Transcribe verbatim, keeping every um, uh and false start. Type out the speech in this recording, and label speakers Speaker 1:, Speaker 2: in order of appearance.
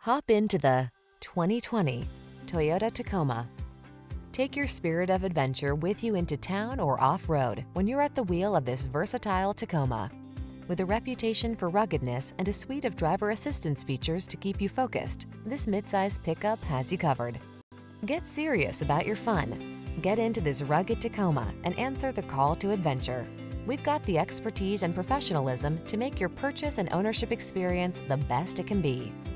Speaker 1: Hop into the twenty twenty Toyota Tacoma. Take your spirit of adventure with you into town or off-road when you're at the wheel of this versatile Tacoma. With a reputation for ruggedness and a suite of driver assistance features to keep you focused, this midsize pickup has you covered. Get serious about your fun. Get into this rugged Tacoma and answer the call to adventure. We've got the expertise and professionalism to make your purchase and ownership experience the best it can be.